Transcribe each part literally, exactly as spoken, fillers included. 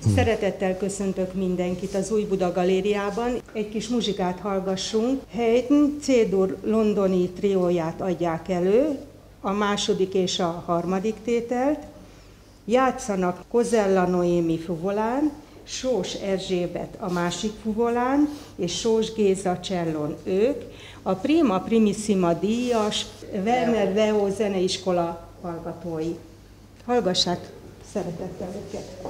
Szeretettel köszöntök mindenkit az Új Buda Galériában. Egy kis muzsikát hallgassunk. Haydn C-dur londoni trióját adják elő, a második és a harmadik tételt. Játszanak Kozella Noémi fuvolán, Sós Erzsébet a másik fuvolán, és Sós Géza csellón ők. A Prima Primissima díjas Werner Leo zeneiskola hallgatói. Hallgassák szeretettel őket!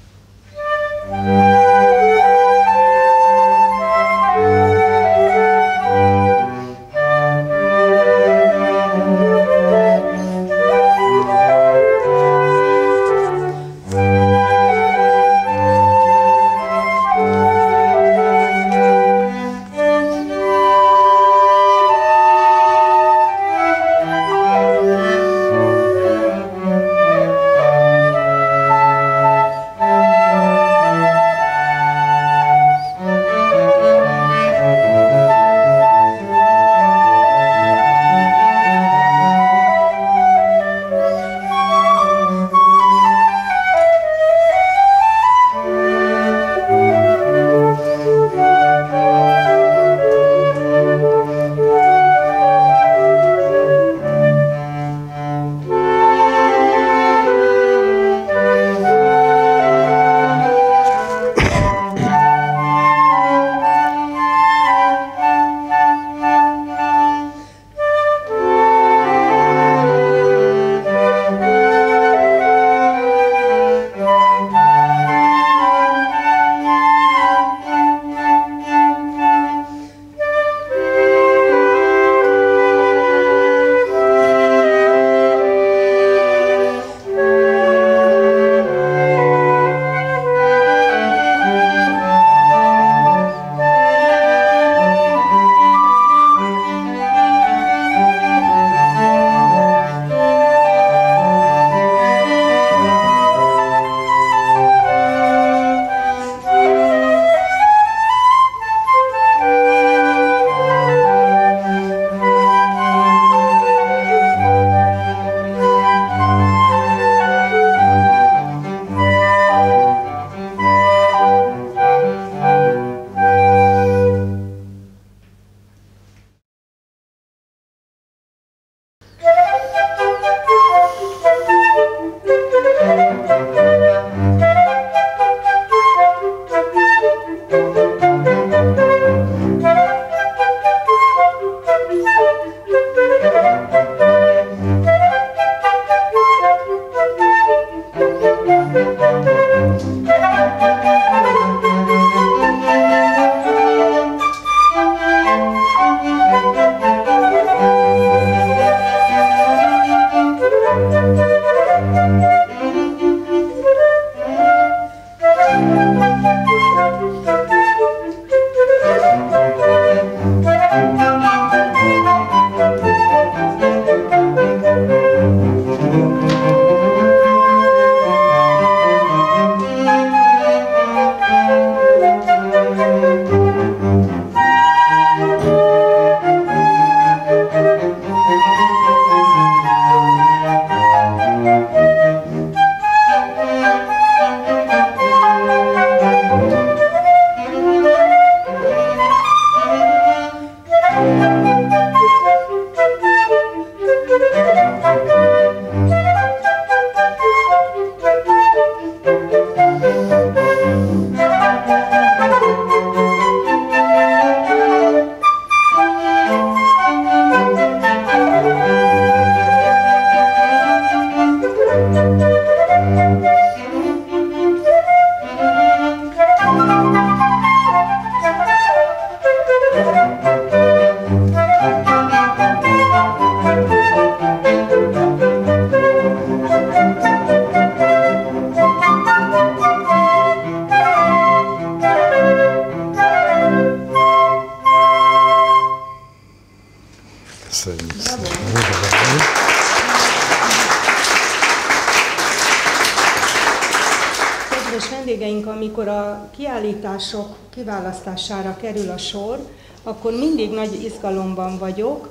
Kedves vendégeink, amikor a kiállítások kiválasztására kerül a sor, akkor mindig nagy izgalomban vagyok,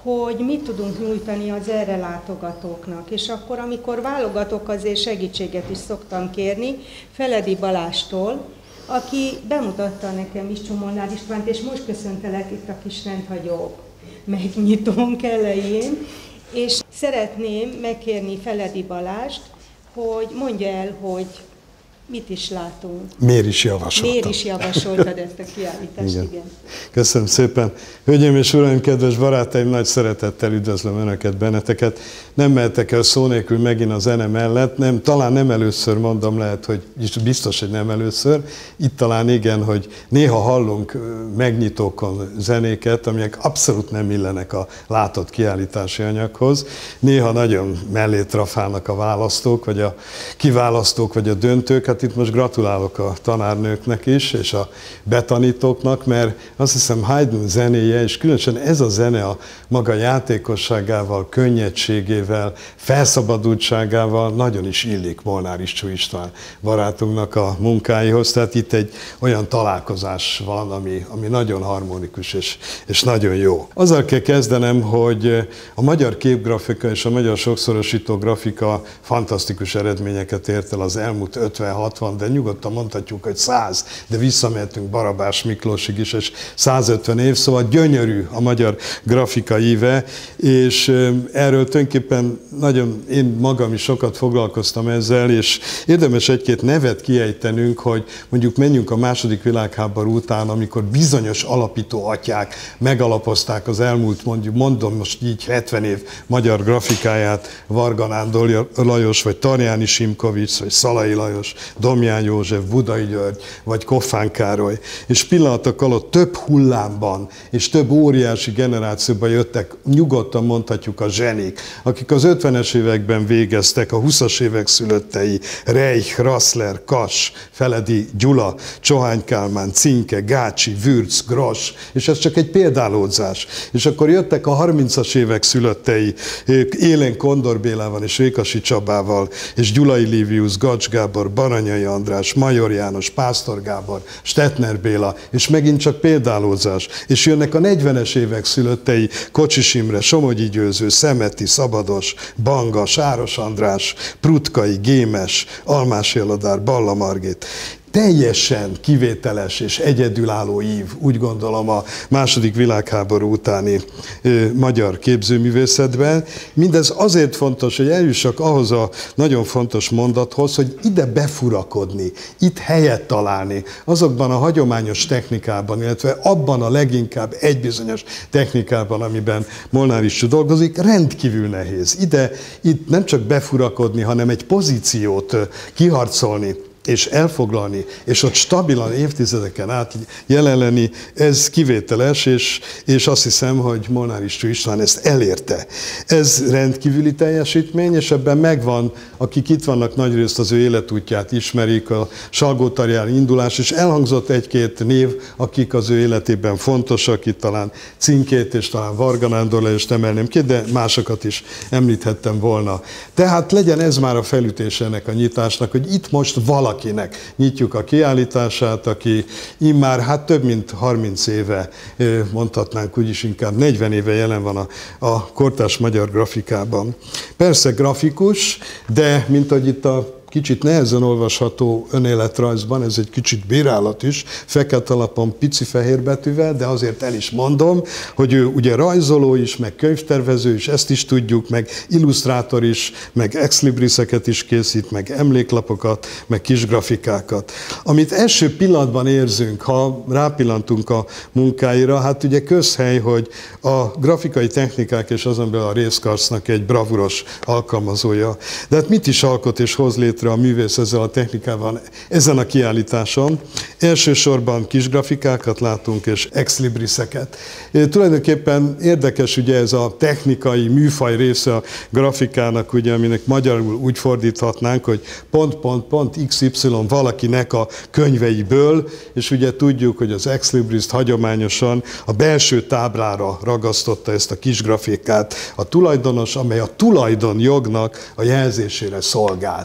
hogy mit tudunk nyújtani az erre látogatóknak. És akkor, amikor válogatok, azért segítséget is szoktam kérni Feledi Balástól, aki bemutatta nekem is Molnár Istvánt, és most köszöntelek itt a kis rendhagyó megnyitónk elején, és szeretném megkérni Feledi Balást, hogy mondja el, hogy mit is látunk. Miért is javasoltad? Miért is javasoltad ezt a kiállítást, igen. igen. Köszönöm szépen. Hölgyeim és uraim, kedves barátaim, nagy szeretettel üdvözlöm Önöket, benneteket. Nem mehetek el szó nélkül megint a zene mellett, nem, talán nem először mondom, lehet, hogy biztos, hogy nem először. Itt talán igen, hogy néha hallunk megnyitókon zenéket, amelyek abszolút nem illenek a látott kiállítási anyaghoz. Néha nagyon mellé trafálnak a választók, vagy a kiválasztók, vagy a döntők. Hát itt most gratulálok a tanárnőknek is, és a betanítóknak, mert azt hiszem Haydn zenéje, és különösen ez a zene a maga játékosságával, könnyedségével, felszabadultságával nagyon is illik Molnár István István barátunknak a munkáihoz. Tehát itt egy olyan találkozás van, ami, ami nagyon harmonikus és, és nagyon jó. Azzal kell kezdenem, hogy a magyar képgrafika és a magyar sokszorosító grafika fantasztikus eredményeket ért el az elmúlt ötven-hatvan, de nyugodtan mondhatjuk, hogy száz, de visszamehetünk Barabás Miklósig is, és százötven év, szóval gyönyörű a magyar grafika íve, és erről tulajdonképpen nagyon, én magam is sokat foglalkoztam ezzel, és érdemes egy-két nevet kiejtenünk, hogy mondjuk menjünk a második világháború után, amikor bizonyos alapító atyák megalapozták az elmúlt, mondjuk mondom most így hetven év magyar grafikáját, Varga Nándor Lajos, vagy Tarjáni Simkovics, vagy Szalai Lajos, Domján József, Budai György, vagy Koffán Károly. És pillanatok alatt több hullámban, és több óriási generációban jöttek, nyugodtan mondhatjuk a zsenik, akik az ötvenes években végeztek, a huszas évek szülöttei, Reich, Rassler, Kass, Feledi Gyula, Csohány Kálmán, Cinke, Gácsi, Würz, Gross, és ez csak egy példálódzás. És akkor jöttek a harmincas évek szülöttei, Élén Kondor Bélával és Rékasi Csabával, és Gyulai Livius, Gacs Gábor, Baranyai András, Major János, Pásztor Gábor, Stettner Béla, és megint csak példálózás. És jönnek a negyvenes évek szülöttei, Kocsis Imre, Somogyi Győző, Szemeti, Szabados, Banga, Sáros András, Prutkai, Gémes, Almás Éladár, Balla Margit. Teljesen kivételes és egyedülálló ív, úgy gondolom, a második világháború utáni ö, magyar képzőművészetben. Mindez azért fontos, hogy eljussak ahhoz a nagyon fontos mondathoz, hogy ide befurakodni, itt helyet találni, azokban a hagyományos technikában, illetve abban a leginkább egy bizonyos technikában, amiben Molnár István dolgozik, rendkívül nehéz. Ide, itt nem csak befurakodni, hanem egy pozíciót kiharcolni, és elfoglalni, és ott stabilan évtizedeken át jelen lenni, ez kivételes, és, és azt hiszem, hogy Molnár István ezt elérte. Ez rendkívüli teljesítmény, és ebben megvan, akik itt vannak, nagyrészt az ő életútját ismerik, a Salgótarjári indulás, és elhangzott egy-két név, akik az ő életében fontosak, itt talán Cinkét, és talán Varga Nándor Lajost emelném ki, de másokat is említhettem volna. Tehát legyen ez már a felütés ennek a nyitásnak, hogy itt most valaki Akinek nyitjuk a kiállítását, aki immár hát több mint harminc éve, mondhatnánk úgyis inkább negyven éve jelen van a, a kortárs magyar grafikában. Persze grafikus, de mint ahogy itt a kicsit nehezen olvasható önéletrajzban, ez egy kicsit bírálat is, fekete alapon pici fehér betűvel, de azért el is mondom, hogy ő ugye rajzoló is, meg könyvtervező is, ezt is tudjuk, meg illusztrátor is, meg exlibriseket is készít, meg emléklapokat, meg kis grafikákat. Amit első pillanatban érzünk, ha rápillantunk a munkáira, hát ugye közhely, hogy a grafikai technikák és azon belül a részkarsznak egy bravuros alkalmazója. De hát mit is alkot és hoz létre a művész ezzel a technikával ezen a kiállításon? Elsősorban kis grafikákat látunk és exlibriseket. E, tulajdonképpen érdekes ugye ez a technikai műfaj része a grafikának, ugye, aminek magyarul úgy fordíthatnánk, hogy pont, pont, pont iksz ipszilon valakinek a könyveiből, és ugye tudjuk, hogy az exlibrist hagyományosan a belső táblára ragasztotta ezt a kis grafikát a tulajdonos, amely a tulajdonjognak a jelzésére szolgált.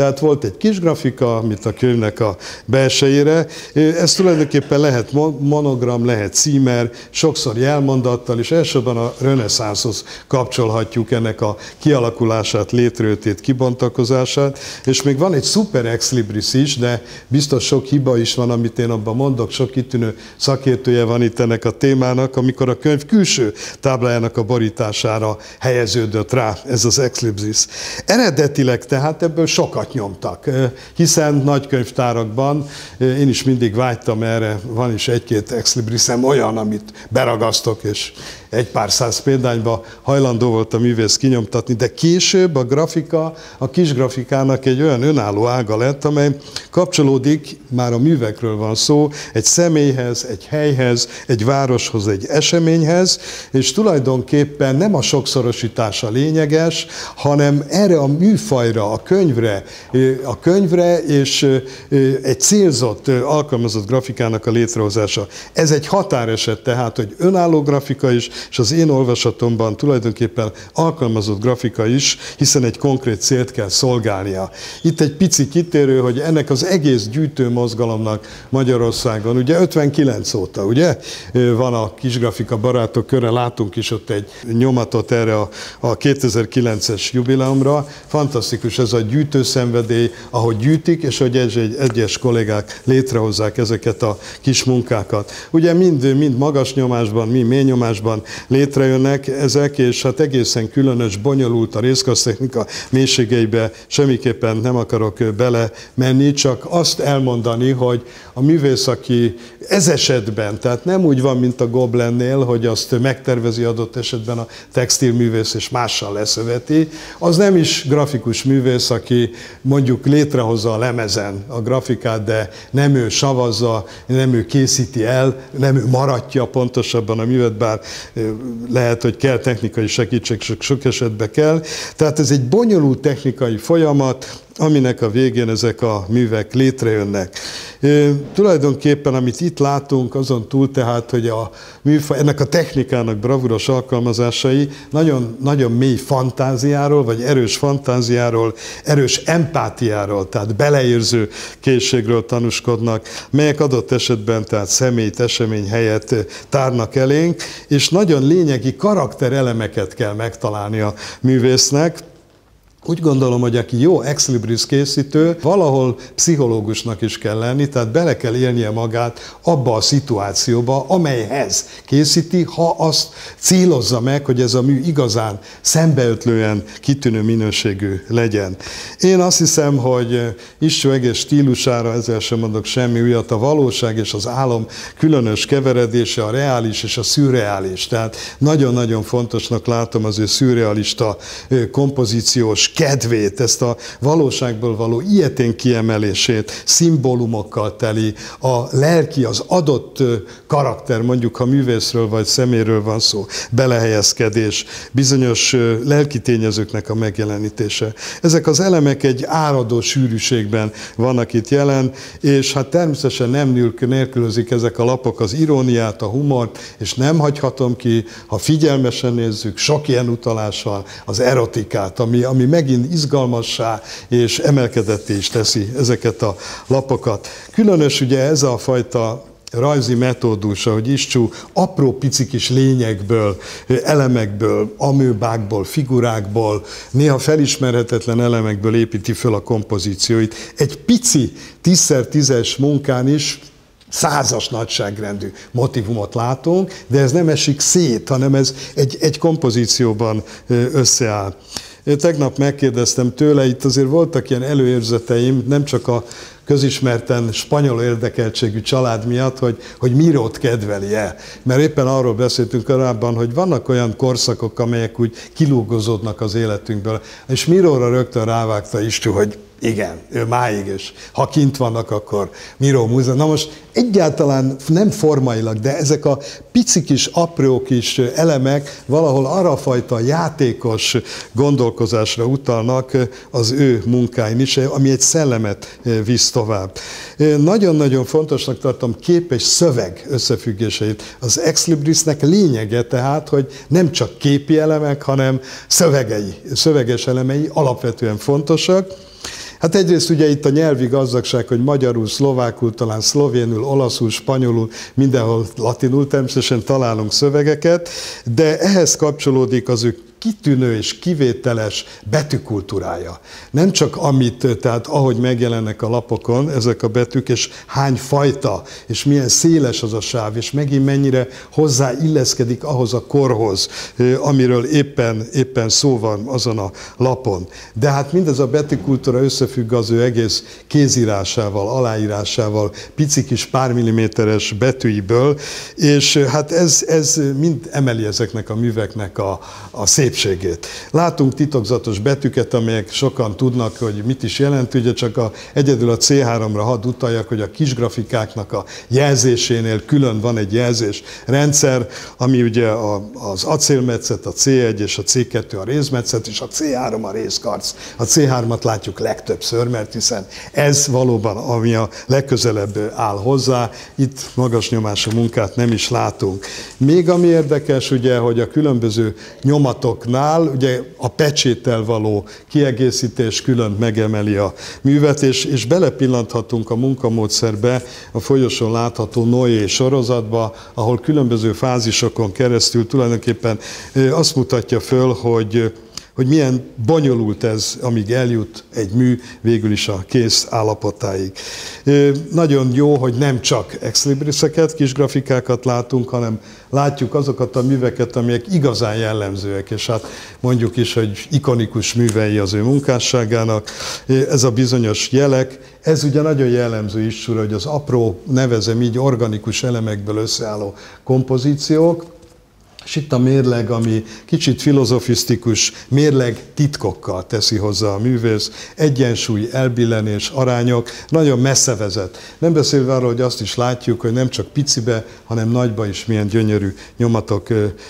Tehát volt egy kis grafika, amit a könyvnek a belsejére. Ez tulajdonképpen lehet monogram, lehet címer, sokszor jelmondattal, és elsősorban a reneszánszhoz kapcsolhatjuk ennek a kialakulását, létrejöttét, kibontakozását. És még van egy szuper ex libris is, de biztos sok hiba is van, amit én abban mondok, sok kitűnő szakértője van itt ennek a témának, amikor a könyv külső táblájának a borítására helyeződött rá ez az ex libris. Eredetileg tehát ebből sokat nyomtak, hiszen nagykönyvtárakban én is mindig vágytam erre, van is egy-két ex librisem olyan, amit beragasztok, és egy pár száz példányba hajlandó volt a művész kinyomtatni, de később a grafika, a kis grafikának egy olyan önálló ága lett, amely kapcsolódik, már a művekről van szó, egy személyhez, egy helyhez, egy városhoz, egy eseményhez, és tulajdonképpen nem a sokszorosítás a lényeges, hanem erre a műfajra, a könyvre, a könyvre és egy célzott, alkalmazott grafikának a létrehozása. Ez egy határeset tehát, hogy önálló grafika is, és az én olvasatomban tulajdonképpen alkalmazott grafika is, hiszen egy konkrét célt kell szolgálnia. Itt egy pici kitérő, hogy ennek az egész gyűjtőmozgalomnak Magyarországon, ugye ötvenkilenc óta, ugye, van a kisgrafika barátok köre, látunk is ott egy nyomatot erre a, a kétezer-kilences jubileumra. Fantasztikus ez a gyűjtőszenvedély, ahogy gyűjtik, és hogy egy, egyes kollégák létrehozzák ezeket a kis munkákat. Ugye mind, mind magas nyomásban, mind mély nyomásban létrejönnek ezek, és hát egészen különös, bonyolult a részkasztechnika mélységeibe semmiképpen nem akarok bele menni, csak azt elmondani, hogy a művész, aki ez esetben, tehát nem úgy van, mint a Goblennél, hogy azt megtervezi adott esetben a textilművész és mással leszöveti, az nem is grafikus művész, aki mondjuk létrehozza a lemezen a grafikát, de nem ő savazza, nem ő készíti el, nem ő maradja pontosabban a művet, bár lehet, hogy kell technikai segítség, sok, sok esetben kell. Tehát ez egy bonyolult technikai folyamat, aminek a végén ezek a művek létrejönnek. E, tulajdonképpen, amit itt látunk, azon túl tehát, hogy a műfaj, ennek a technikának bravúros alkalmazásai nagyon, nagyon mély fantáziáról, vagy erős fantáziáról, erős empátiáról, tehát beleérző készségről tanúskodnak, melyek adott esetben tehát személyt, esemény helyett tárnak elénk, és nagyon lényegi karakterelemeket kell megtalálni a művésznek. Úgy gondolom, hogy aki jó ex libris készítő, valahol pszichológusnak is kell lenni, tehát bele kell élnie magát abba a szituációba, amelyhez készíti, ha azt célozza meg, hogy ez a mű igazán szembeötlően kitűnő minőségű legyen. Én azt hiszem, hogy Istvó egész stílusára, ezzel sem mondok semmi újat, a valóság és az álom különös keveredése, a reális és a szürreális. Tehát nagyon-nagyon fontosnak látom az ő szürrealista kompozíciós kedvét, ezt a valóságból való ilyetén kiemelését, szimbólumokkal teli, a lelki, az adott karakter, mondjuk ha művészről vagy szeméről van szó, belehelyezkedés, bizonyos lelki tényezőknek a megjelenítése. Ezek az elemek egy áradó sűrűségben vannak itt jelen, és hát természetesen nem nélkülözik ezek a lapok az iróniát, a humort, és nem hagyhatom ki, ha figyelmesen nézzük, sok ilyen utalás van, az erotikát, ami, ami megint izgalmassá és emelkedetté is teszi ezeket a lapokat. Különös ugye ez a fajta rajzi metódus, ahogy Istvó apró pici kis lényekből, elemekből, amőbákból, figurákból, néha felismerhetetlen elemekből építi föl a kompozícióit. Egy pici tízszer tízes munkán is százas nagyságrendű motivumot látunk, de ez nem esik szét, hanem ez egy, egy kompozícióban összeáll. Tegnap megkérdeztem tőle, itt azért voltak ilyen előérzeteim, nem csak a közismerten spanyol érdekeltségű család miatt, hogy, hogy Mirót kedveli-e. Mert éppen arról beszéltünk korábban, hogy vannak olyan korszakok, amelyek úgy kilúgozódnak az életünkből. És Miróra rögtön rávágta Istvó, hogy igen, ő máig, és ha kint vannak, akkor Miró múzeum. Na most egyáltalán nem formailag, de ezek a pici kis, apró kis elemek valahol arra a fajta játékos gondolkozásra utalnak az ő munkáin is, ami egy szellemet visz tovább. Nagyon-nagyon fontosnak tartom kép és szöveg összefüggéseit. Az ex librisnek lényege tehát, hogy nem csak képi elemek, hanem szövegei, szöveges elemei alapvetően fontosak. Hát egyrészt ugye itt a nyelvi gazdagság, hogy magyarul, szlovákul, talán szlovénul, olaszul, spanyolul, mindenhol latinul természetesen találunk szövegeket, de ehhez kapcsolódik az ő kitűnő és kivételes betűkultúrája. Nem csak amit, tehát ahogy megjelennek a lapokon ezek a betűk, és hány fajta, és milyen széles az a sáv, és megint mennyire hozzáilleszkedik ahhoz a korhoz, amiről éppen, éppen szó van azon a lapon. De hát mindez a betűkultúra összefügg az ő egész kézírásával, aláírásával, pici kis pár milliméteres betűiből, és hát ez, ez mind emeli ezeknek a műveknek a, a szép szépségét. Látunk titokzatos betűket, amelyek sokan tudnak, hogy mit is jelent, ugye csak a, egyedül a cé háromra hadd utaljak, hogy a kis grafikáknak a jelzésénél külön van egy jelzésrendszer, ami ugye a, az acélmetszet, a cé egy és a cé kettő a rézmetszet, és a cé három a rézkarc. A cé hármat látjuk legtöbbször, mert hiszen ez valóban, ami a legközelebb áll hozzá, itt magas nyomású munkát nem is látunk. Még ami érdekes, ugye, hogy a különböző nyomatok ugye a pecséttel való kiegészítés külön megemeli a művet, és, és belepillanthatunk a munkamódszerbe, a folyosón látható Noé sorozatba, ahol különböző fázisokon keresztül tulajdonképpen azt mutatja föl, hogy hogy milyen bonyolult ez, amíg eljut egy mű végül is a kész állapotáig. Nagyon jó, hogy nem csak ex libriseket, kis grafikákat látunk, hanem látjuk azokat a műveket, amelyek igazán jellemzőek, és hát mondjuk is, hogy ikonikus művei az ő munkásságának. Ez a bizonyos jelek, ez ugye nagyon jellemző is, hogy az apró, nevezem így, organikus elemekből összeálló kompozíciók, és itt a mérleg, ami kicsit filozofisztikus, mérleg titkokkal teszi hozzá a művész, egyensúly, elbillenés, arányok, nagyon messze vezet. Nem beszélve arról, hogy azt is látjuk, hogy nem csak picibe, hanem nagyba is milyen gyönyörű nyomatok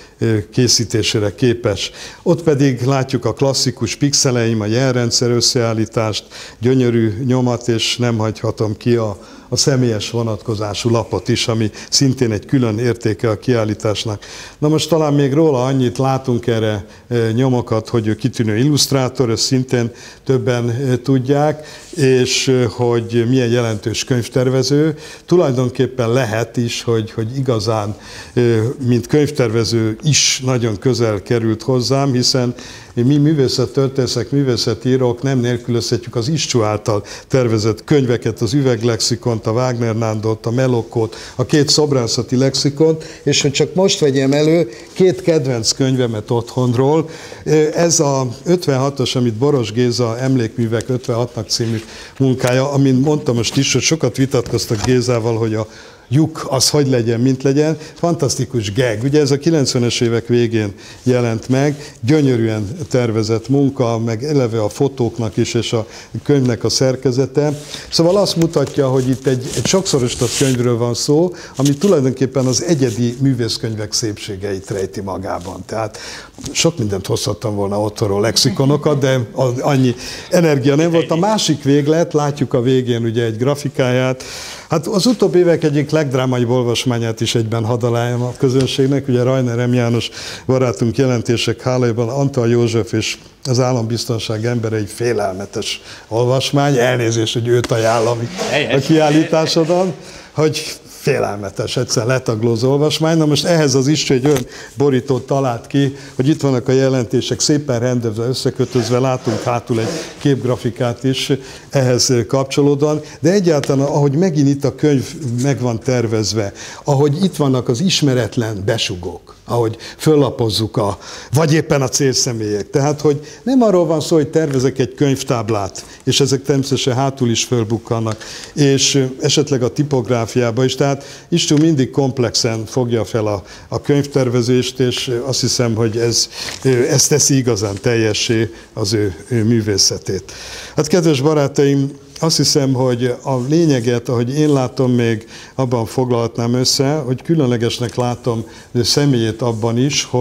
készítésére képes. Ott pedig látjuk a klasszikus pixeleim, a jelrendszer összeállítást, gyönyörű nyomat, és nem hagyhatom ki a a személyes vonatkozású lapot is, ami szintén egy külön értéke a kiállításnak. Na most talán még róla annyit látunk erre nyomokat, hogy ő kitűnő illusztrátor, ezt szintén többen tudják, és hogy milyen jelentős könyvtervező. Tulajdonképpen lehet is, hogy, hogy igazán, mint könyvtervező is nagyon közel került hozzám, hiszen mi művészettörténészek, művészetírók nem nélkülözhetjük az Iscsú által tervezett könyveket, az üveglexikont, a Wagner Nándort, a Melokót, a két szobrászati lexikont, és hogy csak most vegyem elő két kedvenc könyvemet otthonról. Ez a ötvenhatos, amit Boros Géza Emlékművek ötvenhatnak című munkája, amint mondtam most is, hogy sokat vitatkoztak Gézával, hogy a lyuk az hogy legyen, mint legyen. Fantasztikus gag. Ugye ez a kilencvenes évek végén jelent meg, gyönyörűen tervezett munka, meg eleve a fotóknak is, és a könyvnek a szerkezete. Szóval azt mutatja, hogy itt egy, egy sokszorosított könyvről van szó, ami tulajdonképpen az egyedi művészkönyvek szépségeit rejti magában. Tehát sok mindent hozhattam volna otthonról lexikonokat, de annyi energia nem volt. A másik véglet, látjuk a végén ugye egy grafikáját. Hát az utóbbi évek egyik legdrámaibb olvasmányát is egyben hadd aláljam a közönségnek. Ugye Rajner M. János barátunk jelentések hálájában Antal József és az állambiztonság emberei félelmetes olvasmány, elnézést, hogy őt ajánlom a kiállításodon, hogy félelmetes, egyszer letaglózó olvasmány. Na most ehhez az István egy olyan borítót talált ki, hogy itt vannak a jelentések szépen rendezve, összekötözve, látunk hátul egy képgrafikát is ehhez kapcsolódóan, de egyáltalán, ahogy megint itt a könyv meg van tervezve, ahogy itt vannak az ismeretlen besugók, ahogy föllapozzuk a, vagy éppen a célszemélyek. Tehát, hogy nem arról van szó, hogy tervezek egy könyvtáblát, és ezek természetesen hátul is fölbukkannak, és esetleg a tipográfiába is. Tehát István mindig komplexen fogja fel a, a könyvtervezést, és azt hiszem, hogy ez, ez teszi igazán teljessé az ő, ő művészetét. Hát kedves barátaim, azt hiszem, hogy a lényeget, ahogy én látom, még abban foglalhatnám össze, hogy különlegesnek látom személyét abban is, hogy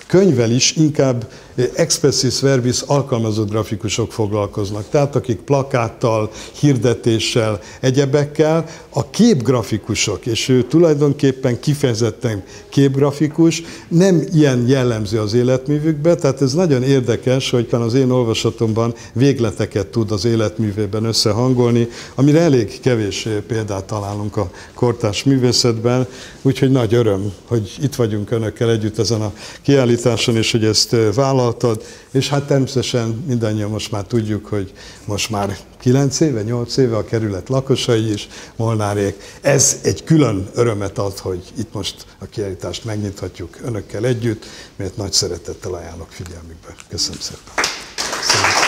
könyvvel is inkább expressis verbis alkalmazott grafikusok foglalkoznak. Tehát akik plakáttal, hirdetéssel, egyebekkel, a képgrafikusok, és ő tulajdonképpen kifejezetten képgrafikus, nem ilyen jellemző az életművükbe, tehát ez nagyon érdekes, hogy az én olvasatomban végleteket tud az életművében összehangolni, amire elég kevés példát találunk a kortárs művészetben, úgyhogy nagy öröm, hogy itt vagyunk önökkel együtt ezen a kiállításon, és hogy ezt vállaltad, és hát természetesen mindannyian most már tudjuk, hogy most már kilenc éve, nyolc éve a kerület lakosai is, Molnárék. Ez egy külön örömet ad, hogy itt most a kiállítást megnyithatjuk önökkel együtt, mert nagy szeretettel ajánlok figyelmükbe. Köszönöm szépen. Köszönöm.